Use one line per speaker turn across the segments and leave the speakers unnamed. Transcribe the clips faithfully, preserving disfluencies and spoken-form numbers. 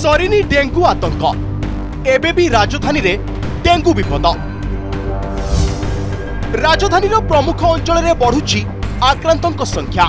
सरीनी dengue आतंक एबे भी राजधानी रे डेंगू विपद। राजधानी प्रमुख अंचल में बढ़ुची आक्रांतों संख्या।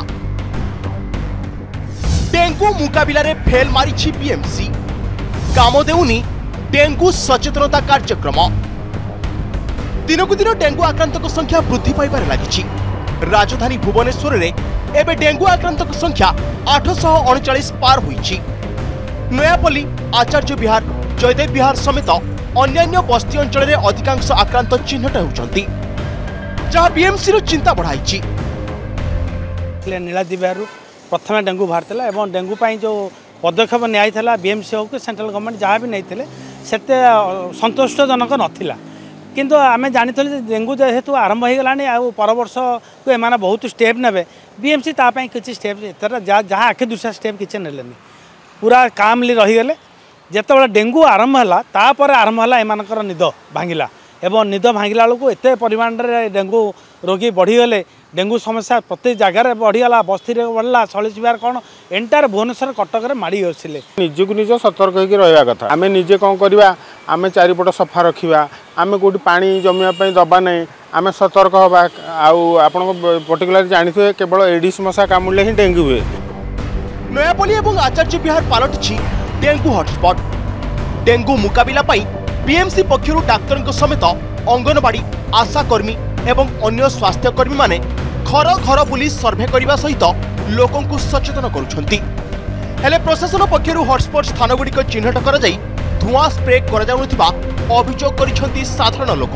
डेंगू मुकाबिला रे फेल मारी बीएमसी काम देउनी डेंगू सचेतनता कार्यक्रम। दिनकू दिन डेंगू आक्रांतों संख्या वृद्धि पाइबार लगी। राजधानी भुवनेश्वर रे एबे डेंगू आक्रांतों संख्या आठ सौ अड़चाश पार होईची। नयापल्ली, आचार्य विहार, जयदेव विहार समेत अन्यान्य बस्ती अंचल में अधिकांश आक्रांत चिन्हट होउछंती, जहाँ बीएमसी रो चिंता बढ़ाई।
नीलाद्रि विहार प्रथम डेंगू बाहर एवं डेंगू पाई जो पदक्षेप निया बीएमसी हो कि सेंट्रल गवर्नमेंट जहाँ भी नहीं से संतुष्टजनक नाला। किंतु आम जानी डेंगू जेहेतु आरंभ हो गलानी पर वर्ष को एम बहुत स्टेप ने बीएमसी तापाई किसी स्टेप एथर जहाँ आखि दूसरा स्टेप किसी ने पूरा कामली रहीगले। जिते डेंगू आरंभ है तापर आरंभ है एमानकर निद भांगिला एवं निद भांगिला बेलू एत परिमाण में डेंगू रोगी बढ़ीगले। डेंगू समस्या प्रत्येक जगार बढ़ीगला, बस्ती बढ़ला, सलीस विहार कौन एंटायर भुवनेश्वर कटक में माड़ी आसिले।
निजक निज सतर्क होकर रहा कथा। आम निजे कौन करवा, आम चारिपट सफा रखा, आम कौटी पानी जमीवाई दबा नहीं, आम सतर्क हवा। आप पर्टिकुलर जानते केवल एडिस मशा कामुड़े ही डेंगू हुए।
नयापल्ली और आचार्य विहार पलटि डेंगू हटस्पट। डेंगू मुकाबिला बीएमसी पक्षर डाक्तर समेत अंगनवाड़ी, आशाकर्मी एवं अन्य स्वास्थ्यकर्मी माने घर घर बुली सर्भे करने सहित लोकों को सचेतन करुछंती। हेले प्रशासन पक्षर हटस्पट स्थानगुड़िक चिन्हट कर धुआं स्प्रे कराउनुथिबा अभियोग करिसेंती साधारण लोक।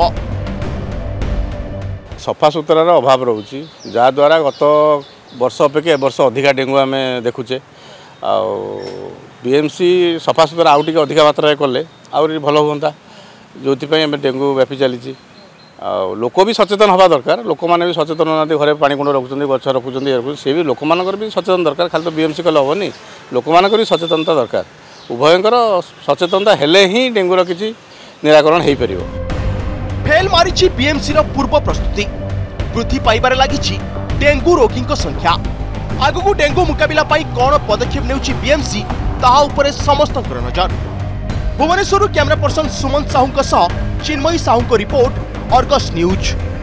सफा सुतरार अभाव रोचे, जहाद्वारा गत वर्ष अपेक्षा ए वर्ष अधिका डेंगू आम देखुचे। बीएमसी सफा सुतरा आउ टे अधिक मात्रा कले आहरी भल हुआ, जो डेंगू व्यापी चली। लोक भी सचेतन हवा दरकार। लोक मैंने भी सचेतन ना घरे पानी कुंड रखुच्च, गच रखुच्च, सी भी लोक भी सचेतन दरकार। खाली तो बीएमसी कले हेनी, लोक मान भी सचेतनता दरकार। उभयंकर सचेतनता हेले ही डेंगूर किसी निराकरण हो पार।
फेल मारी बीएमसी पूर्व प्रस्तुति। वृद्धि पाइबार लगी डेंगू रोगी संख्या। आगू डेंगू मुकाबिला कौन पदक्षेप नेउछि बीएमसी ताहा उपरे समस्त नजर। Bhubaneswar camera person Suman Sahu Chinmayi Sahu report, Argus news.